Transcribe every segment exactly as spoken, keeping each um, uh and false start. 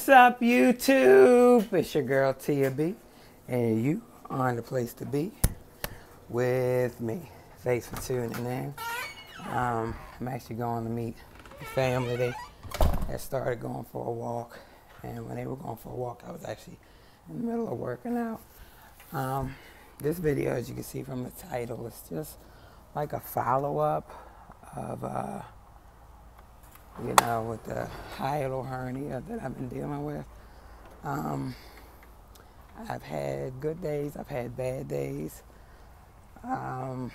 What's up, YouTube? It's your girl Tia B, and you are in the place to be with me. Thanks for tuning in. Um, I'm actually going to meet the family. They had started going for a walk, and when they were going for a walk, I was actually in the middle of working out. Um, this video, as you can see from the title, is just like a follow-up of uh, you know, with the hiatal hernia that I've been dealing with. Um, I've had good days, I've had bad days. Um,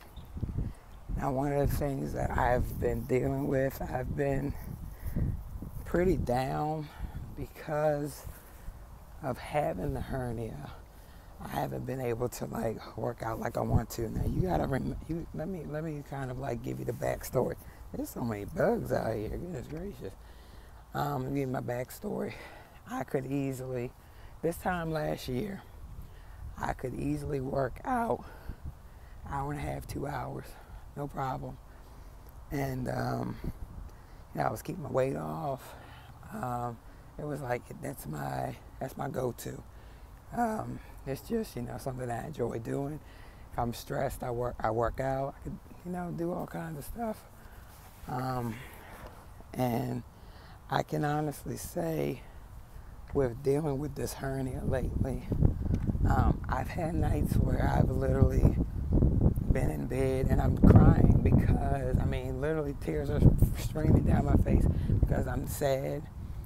now one of the things that I've been dealing with, I've been pretty down because of having the hernia. I haven't been able to like work out like I want to. Now you gotta rem- you, let me let me kind of like give you the backstory. There's so many bugs out here, goodness gracious. Um, let me give you my backstory. I could easily, this time last year, I could easily work out hour and a half, two hours, no problem. And um, you know, I was keeping my weight off. Um, it was like that's my that's my go-to. Um, it's just, you know, something I enjoy doing. If I'm stressed, I work I work out. I could, you know, do all kinds of stuff. Um, and I can honestly say, with dealing with this hernia lately, um, I've had nights where I've literally been in bed and I'm crying because, I mean, literally tears are streaming down my face because I'm sad.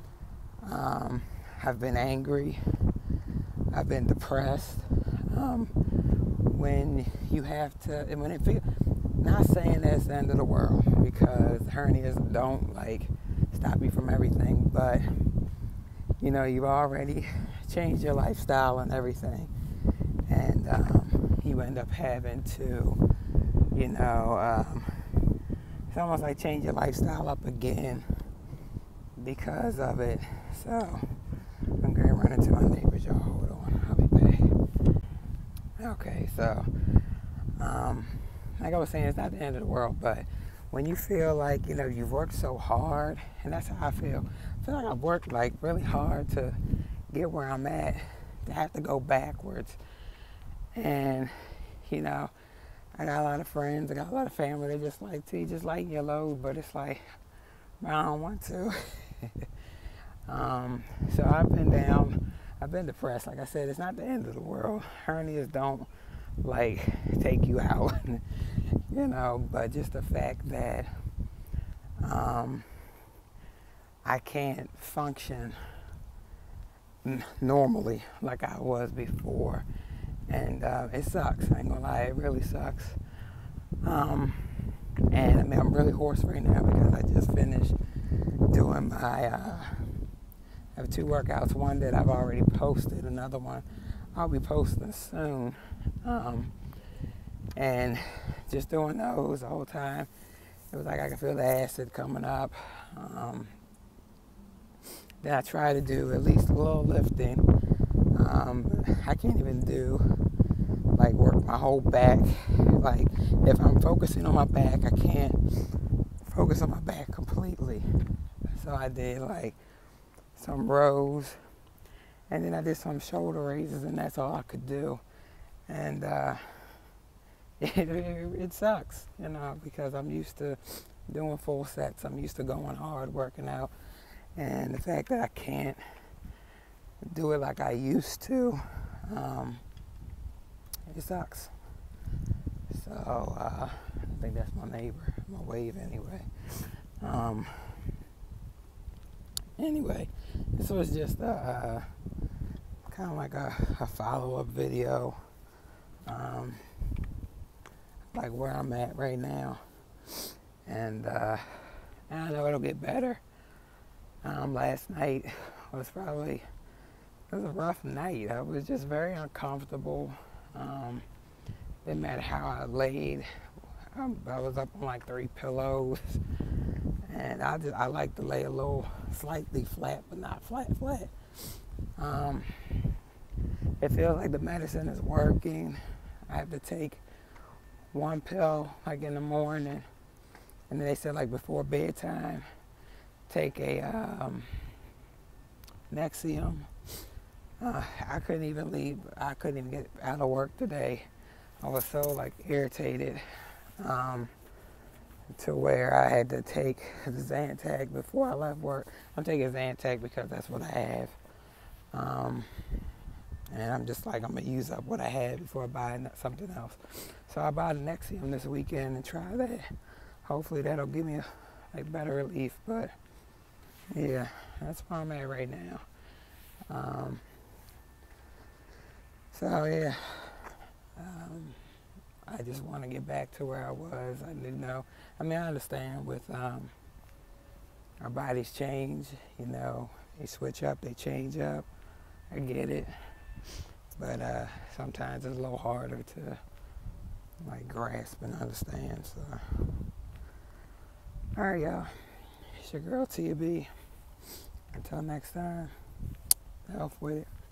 Um, I've been angry. I've been depressed. Um, when you have to, and when it feels, not saying that's the end of the world because hernias don't like stop you from everything, but you know, you've already changed your lifestyle and everything, and um, you end up having to, you know, um, it's almost like change your lifestyle up again because of it. So I'm going to run into my neighbors, y'all. Hold on, I'll be back. Okay, so um, like I was saying, it's not the end of the world, but when you feel like, you know, you've worked so hard, and that's how I feel. I feel like I've worked like really hard to get where I'm at, to have to go backwards. And, you know, I got a lot of friends, I got a lot of family, they just like, T, just lighten your load, but it's like, I don't want to. um, so I've been down, I've been depressed. Like I said, it's not the end of the world. Hernias don't like take you out, you know, but just the fact that um, I can't function n- normally like I was before, and uh, it sucks. I ain't gonna lie, it really sucks. Um, and I mean, I'm really hoarse right now because I just finished doing my. Uh, I have two workouts. One that I've already posted. Another one I'll be posting soon. Um, and just doing those the whole time, it was like I could feel the acid coming up. Um, then I try to do at least a little lifting. Um, I can't even do like work my whole back. Like if I'm focusing on my back, I can't focus on my back completely. So I did like some rows, and then I did some shoulder raises, and that's all I could do. And uh, it, it, it sucks, you know, because I'm used to doing full sets. I'm used to going hard, working out, and the fact that I can't do it like I used to, um, it sucks. So uh, I think that's my neighbor, my wave anyway. Um, anyway, this was just a, uh, kind of like a, a follow-up video, um, like where I'm at right now, and uh, I know it'll get better. Um, last night was probably, it was a rough night. I was just very uncomfortable. Um, didn't matter how I laid. I, I was up on like three pillows, and I just I like to lay a little slightly flat, but not flat flat. Um, it feels like the medicine is working. I have to take one pill like in the morning, and then they said like before bedtime, take a um, Nexium. Uh, I couldn't even leave. I couldn't even get out of work today. I was so like irritated um, to where I had to take the Zantac before I left work. I'm taking Zantac because that's what I have. Um, and I'm just like, I'm going to use up what I had before I buy something else. So I bought the Nexium this weekend and try that. Hopefully that'll give me a like, better relief. But yeah, that's where I'm at right now. Um, so yeah, um, I just want to get back to where I was. I didn't know. I mean, I understand with um, our bodies change, you know, they switch up, they change up. I get it. But uh, sometimes it's a little harder to like grasp and understand. So, all right, y'all. It's your girl Tia B. Until next time, health with it.